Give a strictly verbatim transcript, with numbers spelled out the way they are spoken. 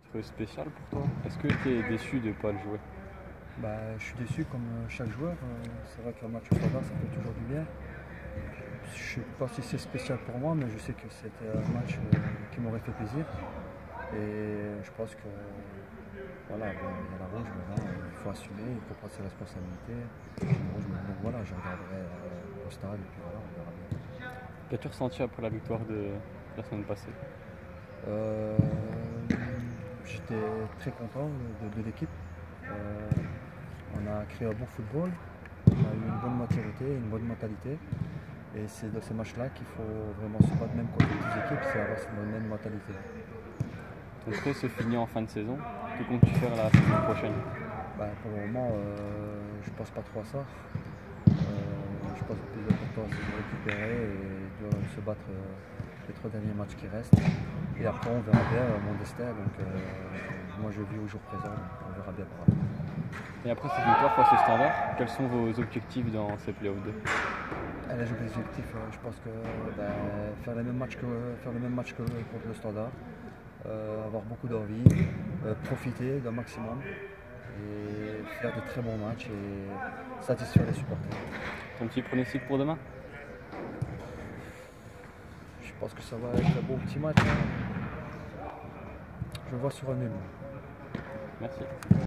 peu spécial pour toi. Est-ce que tu es déçu de ne pas le jouer? Bah, je suis déçu comme chaque joueur. C'est vrai qu'un match au Stade ça fait toujours du bien. Je ne sais pas si c'est spécial pour moi, mais je sais que c'était un match qui m'aurait fait plaisir. Et je pense que voilà, bon, il y a la rouge maintenant, il faut assumer, il faut prendre ses responsabilités. Rouge, donc voilà, je regarderai euh, au stade et puis voilà, on verra bien. Qu'as-tu ressenti après la victoire de la semaine passée? Euh, J'étais très content de, de l'équipe. Euh, on a créé un bon football, on a eu une bonne maturité, une bonne mentalité. Et c'est dans ces matchs-là qu'il faut vraiment se battre, même contre les petites équipes, c'est avoir cette même mentalité. Ton prêt se finit en fin de saison. Que comptes-tu faire la saison prochaine? Bah, pour le moment, euh, je pense pas trop à ça. Euh, je pense que le plus important, c'est de récupérer et de se battre euh, les trois derniers matchs qui restent. Et après, on verra bien euh, mon destin. Donc, euh, moi, je vis au jour présent. Donc on verra bien par après. Et après cette victoire face au Standard, quels sont vos objectifs dans ces playoffs deux? Et les objectifs, euh, je pense que ben, faire, les mêmes matchs que, faire le même match que contre le Standard, euh, avoir beaucoup d'envie, euh, profiter d'un maximum et faire de très bons matchs et satisfaire les supporters. Ton petit pronostic pour demain? Je pense que ça va être un bon petit match. Hein. Je vois sur un nul. Merci.